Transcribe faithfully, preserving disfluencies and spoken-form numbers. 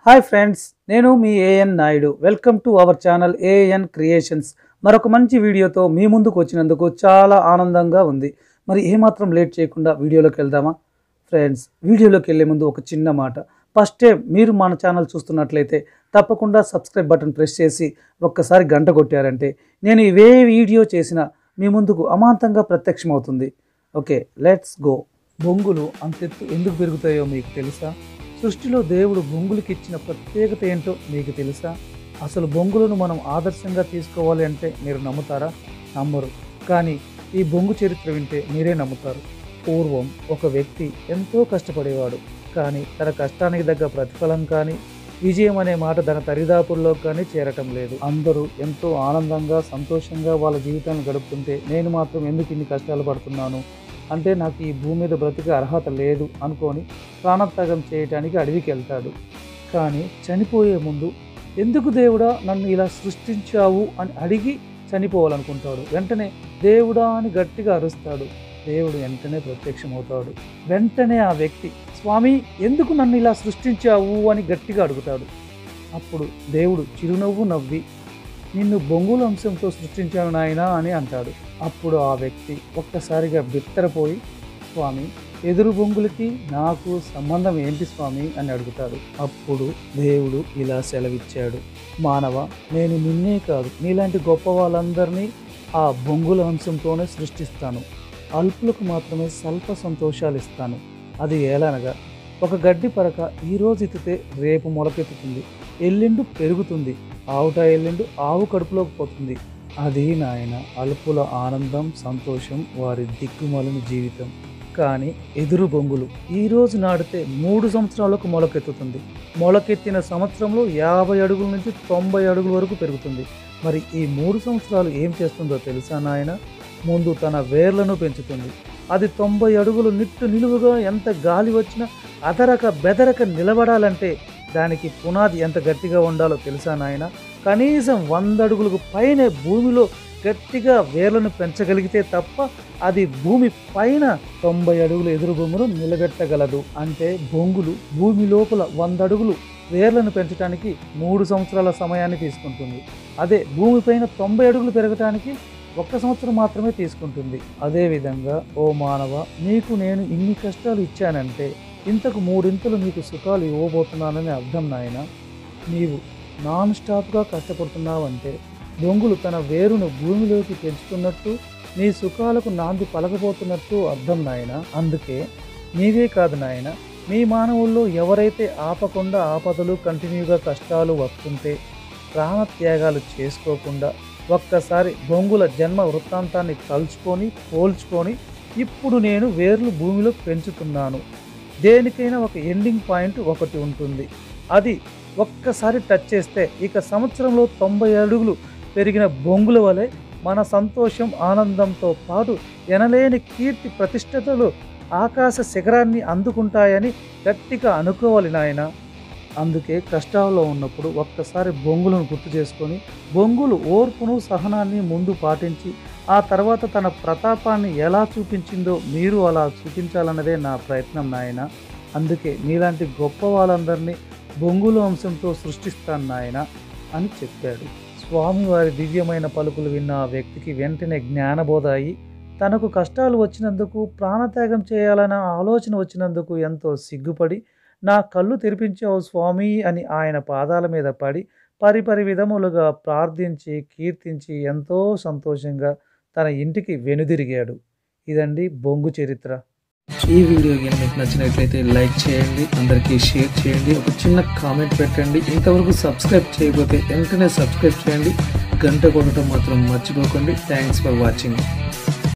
Hi friends, నేను మీ AN Naidu. Welcome to our channel AN Creations. మరొక మంచి వీడియోతో మీ ముందుకు వచ్చినందుకు చాలా ఆనందంగా ఉంది. మరి ఏమాత్రం లేట్ చేయకుండా వీడియోలోకి వెళ్దామా? ఫ్రెండ్స్, వీడియోలోకి వెళ్ళే ముందు ఒక చిన్న మాట. ఫస్ట్ టైం మీరు మన ఛానల్ చూస్తున్నట్లయితే తప్పకుండా సబ్స్క్రైబ్ బటన్ ప్రెస్ చేసి ఒక్కసారి గంట కొట్టారంటే నేను ఇవే వీడియో చేసినా మీ ముందుకు అమాంతంగా ప్రత్యక్షమవుతుంది. Okay, let's go. బొంగులు అంతెత్తు ఎందుకు పెరుగుతాయో మీకు తెలుసా? సృష్టిలో దేవుడు బొంగులకి ఇచ్చిన ప్రత్యేకత ఏంటో మీకు తెలుసా? అసలు బొంగులను మనం ఆదర్శంగా తీసుకోవాలి అంటే మీరు నమ్ముతారా? నమ్మరు. కానీ ఈ బొంగు చరిత్ర వింటే మీరే నమ్ముతారు. పూర్వం ఒక వ్యక్తి ఎంతో కష్టపడేవాడు. కానీ తన కష్టానికి తగ్గ ప్రతిఫలం కానీ విజయం అనే మాట తన దరిదాపుల్లో కానీ చేరటం లేదు. అందరూ ఎంతో ఆనందంగా సంతోషంగా వాళ్ళ జీవితాన్ని గడుపుతుంటే నేను మాత్రం ఎందుకు ఇన్ని కష్టాలు పడుతున్నాను, అంటే నాకు ఈ భూమి మీద బ్రతికే అర్హత లేదు అనుకొని ప్రాణత్యాగం చేయటానికి అడవికి వెళ్తాడు. కానీ చనిపోయే ముందు ఎందుకు దేవుడా నన్ను ఇలా సృష్టించావు అని అడిగి చనిపోవాలనుకుంటాడు. వెంటనే దేవుడా అని గట్టిగా అరుస్తాడు. దేవుడు వెంటనే ప్రత్యక్షమవుతాడు. వెంటనే ఆ వ్యక్తి స్వామి ఎందుకు నన్ను ఇలా సృష్టించావు అని గట్టిగా అడుగుతాడు. అప్పుడు దేవుడు చిరునవ్వు నవ్వి నిన్ను బొంగుల అంశంతో సృష్టించాను నాయనా అని అంటాడు. అప్పుడు ఆ వ్యక్తి ఒక్కసారిగా బిత్తరపోయి స్వామి ఎదురు బొంగులకి నాకు సంబంధం ఏంటి స్వామి అని అడుగుతాడు. అప్పుడు దేవుడు ఇలా సెలవిచ్చాడు, మానవ, నేను నిన్నే కాదు నీలాంటి గొప్ప వాళ్ళందరినీ ఆ బొంగుల అంశంతోనే సృష్టిస్తాను. అల్పులకు మాత్రమే స్వల్ప సంతోషాలు ఇస్తాను. అది ఏలనగా ఒక గడ్డి పరక ఈరోజు ఎత్తితే రేపు మొలకెత్తుతుంది, ఎల్లుండు పెరుగుతుంది, ఆవుట ఎల్లుండు ఆవు కడుపులోకి పోతుంది. అది నాయన అల్పుల ఆనందం, సంతోషం, వారి దిక్కుమాలిన జీవితం. కానీ ఎదురు బొంగులు ఈరోజు నాటితే మూడు సంవత్సరాలకు మొలకెత్తుతుంది. మొలకెత్తిన సంవత్సరంలో యాభై అడుగుల నుంచి తొంభై అడుగుల వరకు పెరుగుతుంది. మరి ఈ మూడు సంవత్సరాలు ఏం చేస్తుందో తెలుసా నాయన? ముందు తన వేర్లను పెంచుతుంది. అది తొంభై అడుగులు నిట్టు నిలువుగా ఎంత గాలి వచ్చినా అదరక బెదరక నిలబడాలంటే దానికి పునాది ఎంత గట్టిగా ఉండాలో తెలుసా నాయన? కనీసం వంద అడుగులకు పైనే భూమిలో గట్టిగా వేర్లను పెంచగలిగితే తప్ప అది భూమి పైన తొంభై అడుగుల ఎదురు బొంగులు నిలబెట్టగలదు. అంటే బొంగులు భూమి లోపల వంద అడుగులు వేర్లను పెంచడానికి మూడు సంవత్సరాల సమయాన్ని తీసుకుంటుంది. అదే భూమిపైన తొంభై అడుగులు పెరగటానికి ఒక్క సంవత్సరం మాత్రమే తీసుకుంటుంది. అదేవిధంగా ఓ మానవ, నీకు నేను ఇన్ని కష్టాలు ఇచ్చానంటే ఇంతకు మూడింతలు నీకు సుఖాలు ఇవ్వబోతున్నానని అర్థం నాయన. నీవు నాన్ స్టాప్గా కష్టపడుతున్నావంటే బొంగులు తన వేరును భూమిలోకి పెంచుతున్నట్టు నీ సుఖాలకు నాంది పలకబోతున్నట్టు అర్థం నాయన. అందుకే నీవే కాదు నాయన, మీ మానవుల్లో ఎవరైతే ఆపకుండా ఆపదలు కంటిన్యూగా కష్టాలు వస్తుంటే ప్రాణత్యాగాలు చేసుకోకుండా ఒక్కసారి బొంగుల జన్మ వృత్తాంతాన్ని తలుచుకొని పోల్చుకొని ఇప్పుడు నేను వేర్లు భూమిలో పెంచుతున్నాను. దేనికైనా ఒక ఎండింగ్ పాయింట్ ఒకటి ఉంటుంది. అది ఒక్కసారి టచ్ చేస్తే ఇక సంవత్సరంలో తొంభై అడుగులు పెరిగిన బొంగుల వలె మన సంతోషం ఆనందంతో పాటు ఎనలేని కీర్తి ప్రతిష్టతలు ఆకాశ శిఖరాన్ని అందుకుంటాయని గట్టిగా అనుకోవాలి నాయన. అందుకే కష్టాల్లో ఉన్నప్పుడు ఒక్కసారి బొంగులను గుర్తు చేసుకొని బొంగులు ఓర్పును సహనాన్ని ముందు పాటించి ఆ తర్వాత తన ప్రతాపాన్ని ఎలా చూపించిందో మీరు అలా చూపించాలన్నదే నా ప్రయత్నం నాయన. అందుకే మీలాంటి గొప్ప వాళ్ళందరినీ బొంగుల అంశంతో సృష్టిస్తాను నాయన అని చెప్పాడు. స్వామివారి దివ్యమైన పలుకులు విన్న ఆ వ్యక్తికి వెంటనే జ్ఞానబోధ అయి తనకు కష్టాలు వచ్చినందుకు, ప్రాణత్యాగం చేయాలన్న ఆలోచన వచ్చినందుకు ఎంతో సిగ్గుపడి నా కళ్ళు తెరిపించావు స్వామి అని ఆయన పాదాల మీద పడి పరిపరి విధములుగా ప్రార్థించి కీర్తించి ఎంతో సంతోషంగా తన ఇంటికి వెనుదిరిగాడు. ఇదండి బొంగు చరిత్ర. ఈ వీడియో కానీ మీకు నచ్చినట్లయితే లైక్ చేయండి, అందరికీ షేర్ చేయండి, ఒక చిన్న కామెంట్ పెట్టండి. ఇంతవరకు సబ్స్క్రైబ్ చేయకపోతే వెంటనే సబ్స్క్రైబ్ చేయండి, గంట కొట్టడం మాత్రం మర్చిపోకండి. Thanks for watching.